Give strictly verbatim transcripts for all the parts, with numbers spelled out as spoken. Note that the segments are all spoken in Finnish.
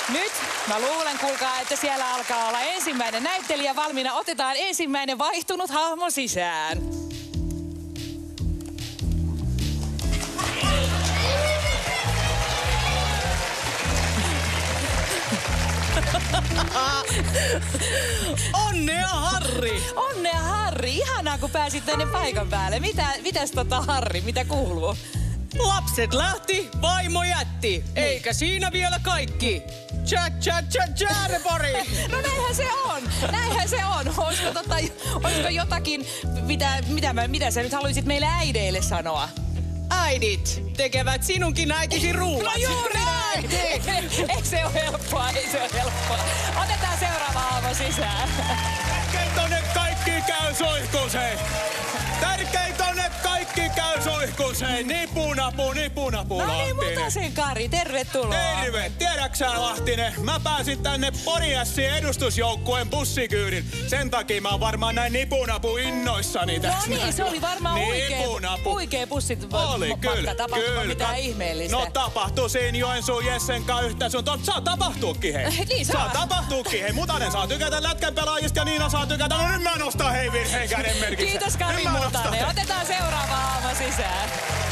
Nyt mä luulen, kuulkaa, että siellä alkaa olla ensimmäinen näyttelijä valmiina. Otetaan ensimmäinen vaihtunut hahmo sisään. Onnea, Harri! Onnea, Harri! Ihanaa, kun pääsit tänne paikan päälle. Mitä, mitäs tota, Harri, mitä kuuluu? Lapset lähti, vaimo jätti. Niin. Eikä siinä vielä kaikki. Tja, tja, tja, tja, pari. No näinhän se on. Näinhän se on. Olisiko, tota, olisiko jotakin, mitä, mitä, mä, mitä sä nyt haluaisit meille äideille sanoa? Äidit tekevät sinunkin äitisi ruuat. No juuri näin! Ei se ole helppoa, ei se ole helppoa. Otetaan seuraava hahmo sisään. Tärkeintä on, että kaikki käy soihkuseen. Tärkeintä on, että kaikki käy soihkuseen. Nipunapu, nipunapu, No niin, Lahtinen. Mutasen Kari, tervetuloa. Terve! Tiedäksä, Lahtinen, mä pääsin tänne Poriässien edustusjoukkueen bussikyydin. Sen takia mä oon varmaan näin nipunapu innoissani tässä. No niin, se oli varmaan huikee, Nipunapu. huikee bussit Oli, matka. kyllä, Tapahtuiko kyllä. mitään ihmeellistä? No tapahtui siinä Joensuun Jessen kanssa yhtä sun tot. Saa tapahtuukin, hei. Niin saa. Saa tapahtuukin, hei. Mutanen saa tykätä lätkän pelaajista ja Niina saa tykätä. No nyt mä nostan hei virheen käden merkissä. Kiitos Kari Mutanen. Otetaan seuraava hahmo sisään.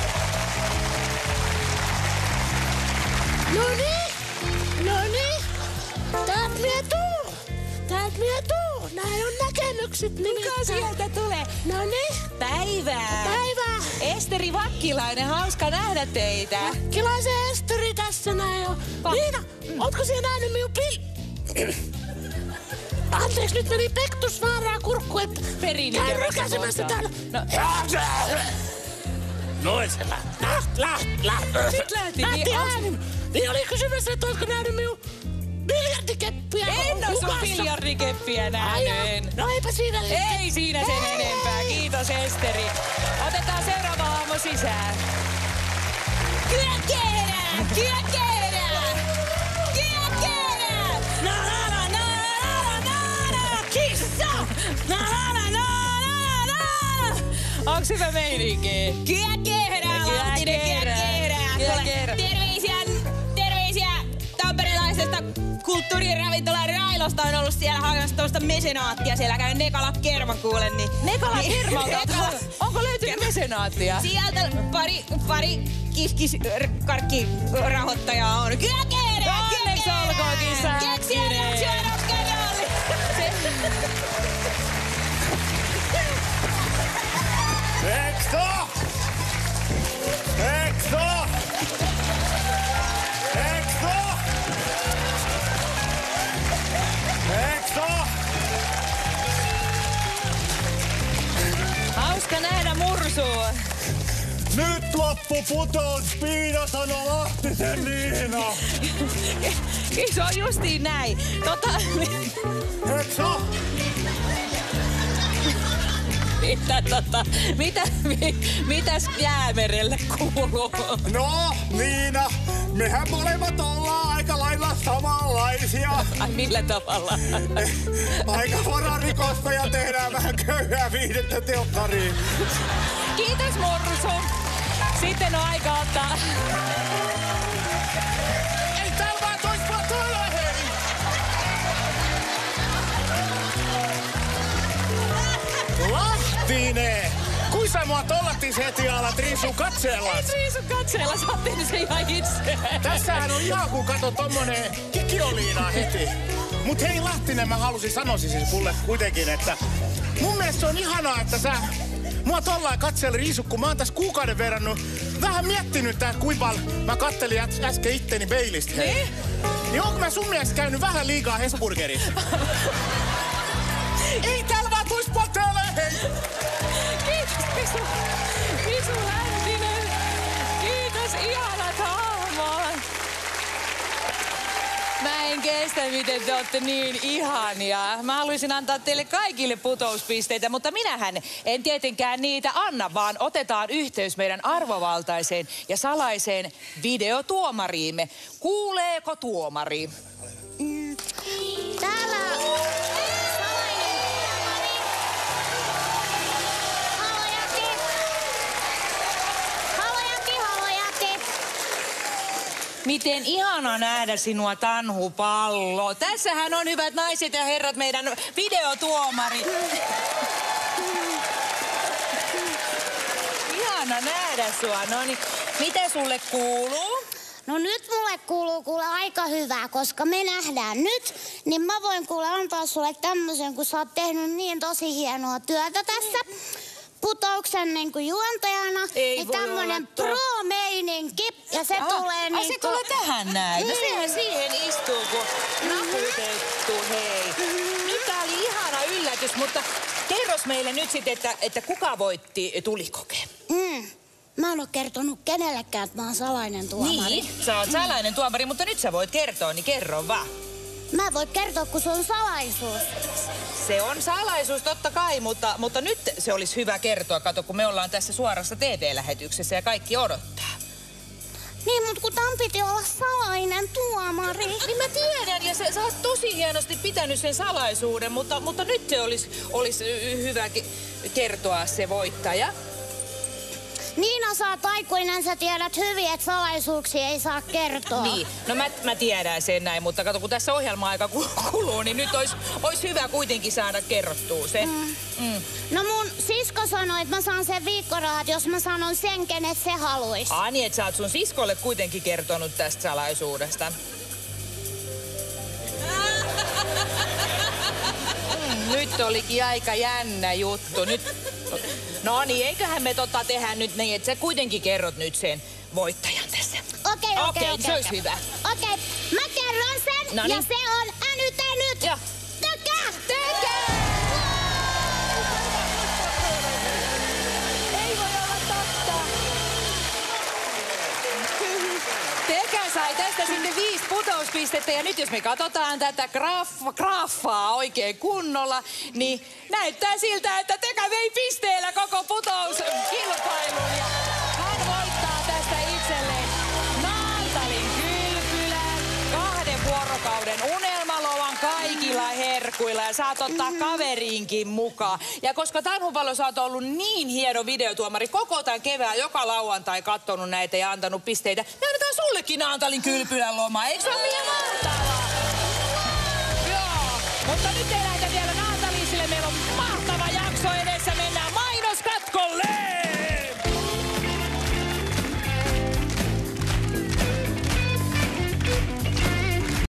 Noniin, noniin. Täältä mie tuu. Täältä mie tuu. Näin on näkemykset nimittäin. Kuka sieltä tulee? Noniin. Päivää. Päivää. Esteri Vakkilainen, hauska nähdä teitä. Vakkilaisen Esteri tässä näin on. Pa- Niina, ootko sinä nähnyt minun pil... Anteeksi, nyt meni Pektus Vaaraa kurkku, että... Perinikävässä käyn rykäsemässä kohtaa. täällä. No. Noin se lähti. Lähti, lähti, lähti. Nyt lähti, Lähti niin on- ääni. Niin oli kysymässä, että ootko nähnyt minun biljardikeppiä? En oo sun hukassa? biljardikeppiä nähnyt. No eipä siinä sitten. Ei siinä sen Hei! enempää. Kiitos Esteri. Otetaan seuraava hahmo sisään. Kyökeerä! Kyökeerä! Kyökeerä! Na na na na na na na kissa! Na na na na na na. Onks hyvä meininki? Kyökeerä, Lahtinen, kyökeerä. Kyökeerä. Terveisiä, terveisiä tamperelaisesta kulttuuriravintola Railosta. On ollut siellä hakemassa tuosta mesenaattia. Siellä käy Nekala Kerman kuulen. Niin, Nekala niin- Kermalta? Nekala. Onko löytynyt mesenaattia? Sieltä pari, pari kiskis-karkkirahoittajaa on. Kyökeerä, Onneksi olkoon, Kissa Keksiä, Häkkinen. keksiä, rock'n'rolli. Ekso! Ekso! Ekso! Ekso! Hauska nähdä Mursu. Nyt loppu putous, Piina sanoo Lahtisen Niina. Se on justiin näin. Tota, Ekso! mitä, tota, mitä, mi, mitäs Jäämerelle kuuluu? No, Niina, mehän molemmat ollaan aika lailla samanlaisia. Ai millä tavalla? Aika vararikosta ja tehdään vähän köyhää viihdettä telkkariin. Kiitos Mursu. Sitten on aika ottaa... Ei täällä vaan tois patoilla, hei! Lahtinen! Kui sä mua tollattis heti alat riisuu katseellas? Ei riisu katseella, sä oot tehnyt sen ihan itse. Tässähän on ihan kun kato tommonen kikioliina heti. Mut hei Lahtinen, mä halusin sanoa siis sulle kuitenkin, että mun mielestä se on ihanaa, että sä mua tollain katseella riisu, kun mä oon tässä kuukauden verran vähän miettinyt tää kuinka mä kattelin äs- äsken itteni peilistä. Hei. Niin? Niin onko mä sun mielestä käynyt vähän liikaa Hesburgerissa? Ei täällä vaan tuis poteelle, hei! Kiitos Pisu. Pisu Läntinen. Kiitos ihanat hahmot. Mä en kestä, miten te ootte niin ihania. Mä haluaisin antaa teille kaikille putouspisteitä, mutta minähän en tietenkään niitä anna, vaan otetaan yhteys meidän arvovaltaiseen ja salaiseen videotuomariimme. Kuuleeko tuomari? Täällä... Salainen tuomari. Halojatti. Halojatti, halojatti. Miten ihana nähdä sinua, Tanhu Pallo. Tässähän on, hyvät naiset ja herrat, meidän videotuomari. Ihana nähdä sua. No niin, mitä sulle kuuluu? No nyt mulle kuuluu kuule aika hyvää, koska me nähdään nyt, niin mä voin kuule antaa sulle tämmöisen, kun sä oot tehnyt niin tosi hienoa työtä tässä putouksen niin kuin juontajana. Ei niin voi tämmönen olla to- pro-meininki ja se Aha, tulee ai, niin se tulee tähän näin. No Mm. sehän siihen istuu, kun naputettu, hei. Nyt tää oli ihana yllätys, mutta kerros meille nyt sitten, että, että kuka voitti tulikokeen. Mm. Mä en oo kertonut kenellekään, että mä oon salainen tuomari. Niin, sä oot salainen tuomari, mutta nyt sä voit kertoa, niin kerro vaan. Mä en voi kertoa, kun se on salaisuus. Se on salaisuus totta kai, mutta, mutta nyt se olisi hyvä kertoa. Kato, kun me ollaan tässä suorassa T V-lähetyksessä ja kaikki odottaa. Niin, mutta kun tämän piti olla salainen tuomari. Niin mä tiedän, ja sä, sä oot tosi hienosti pitänyt sen salaisuuden, mutta, mutta nyt se olisi, olisi hyvä ke- kertoa se voittaja. Niina, sä oot aikuinen, sä tiedät hyvin, että salaisuuksia ei saa kertoa. Niin, no mä, mä tiedän sen näin, mutta kato, kun tässä ohjelma-aika kuluu, niin nyt olisi, olisi hyvä kuitenkin saada kerrottua se. Mm. Mm. No mun sisko sanoi, että mä saan sen viikkorahat, jos mä sanon sen, kenet se haluaisi. Ah niin, että sä oot sun siskolle kuitenkin kertonut tästä salaisuudesta. Mm, nyt olikin aika jännä juttu. Nyt... No niin, eiköhän me tota tehdä nyt niin, että sä kuitenkin kerrot nyt sen voittajan tässä. Okei, okei, Okei, okei. se olisi hyvä. Okei, mä kerron sen Noniin. ja se on Älytä nyt. Ja. Tökä! Tökä! Ei voi olla totta. Tökä sai tästä sitten viisi putouspistettä ja nyt jos me katsotaan tätä graaf- graafaa oikein kunnolla, niin näyttää siltä, että Tökä vei pisteellä koko putouskilpailun ja hän voittaa tästä itselleen Naantalin kylpylän, kahden vuorokauden unelmalovan kaikilla herkuilla ja saat ottaa kaveriinkin mukaan. Ja koska Tanhu Pallo, sä oot ollut niin hieno videotuomari koko tämän kevään, joka lauantai kattonut näitä ja antanut pisteitä, me annetaan sullekin Naantalin kylpylän loma. Eikö se ole liian mahtavaa? Joo, mutta nyt ei lähdetä vielä Naantaliin, sillä meillä on